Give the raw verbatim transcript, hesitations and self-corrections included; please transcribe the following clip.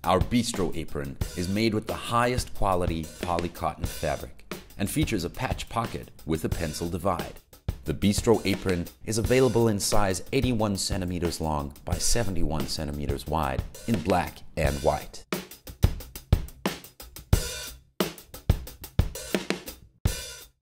Our Bistro apron is made with the highest quality polycotton fabric and features a patch pocket with a pencil divide. The Bistro apron is available in size eighty-one centimeters long by seventy-one centimeters wide in black and white.